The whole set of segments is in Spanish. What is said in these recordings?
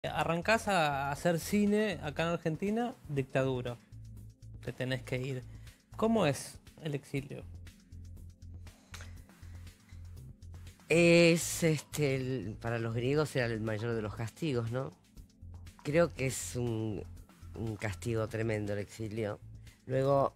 Arrancás a hacer cine acá en Argentina, dictadura. Te tenés que ir. ¿Cómo es el exilio? Para los griegos era el mayor de los castigos, ¿no? Creo que es un castigo tremendo el exilio. Luego,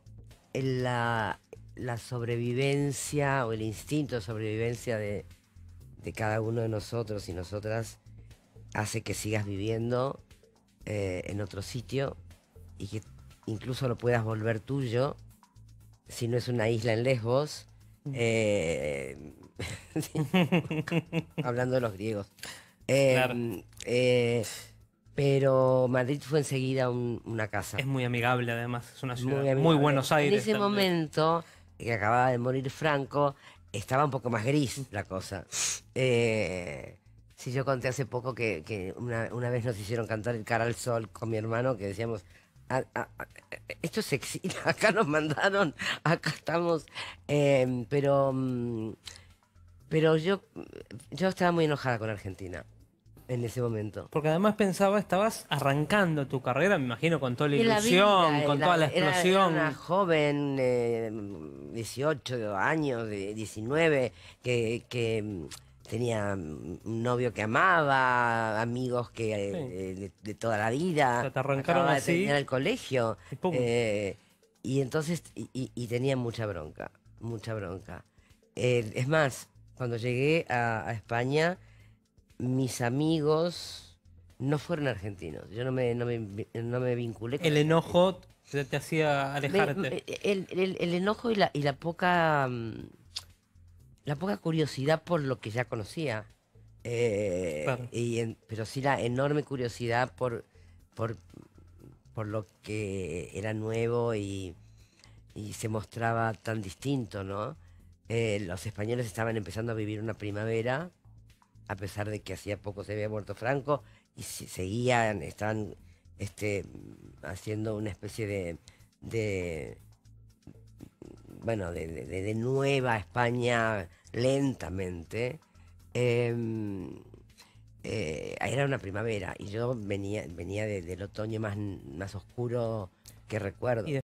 la sobrevivencia o el instinto de sobrevivencia de cada uno de nosotros y nosotras hace que sigas viviendo en otro sitio y que incluso lo puedas volver tuyo si no es una isla en Lesbos. eh, sí, hablando de los griegos. Claro, Eh, pero Madrid fue enseguida una es casa, muy amigable además, es una ciudad. muy Muy amigable. Buenos En Aires, ese tal vez. momento, que acababa de morir Franco, estaba un poco más gris la cosa. Eh, sí, yo conté hace poco que una vez nos hicieron cantar el Cara al Sol con mi hermano, que decíamos, esto es exilio, acá nos mandaron, acá estamos. Eh, pero, mm, pero yo estaba muy enojada con Argentina en ese momento. Porque además pensaba, estabas arrancando tu carrera, me imagino, con toda la Y en la ilusión, vida, con toda la era una explosión. joven, 18 años, 19, que tenía un novio que amaba, amigos que Sí. de toda la O vida, sea, te arrancaron acababa de terminar así el colegio, y pum. eh, y entonces, y tenía mucha bronca, mucha bronca. Es más, cuando llegué a España, mis amigos no fueron argentinos. Yo no me vinculé con El argentinos. enojo te hacía alejarte. El enojo y la poca curiosidad por lo que ya conocía. Claro. Pero sí la enorme curiosidad por, por lo que era nuevo y se mostraba tan distinto, ¿no? Los españoles estaban empezando a vivir una primavera a pesar de que hacía poco se había muerto Franco, y estaban haciendo una especie de bueno, de nueva España lentamente. Em, Era una primavera y yo venía del otoño más oscuro que Y recuerdo.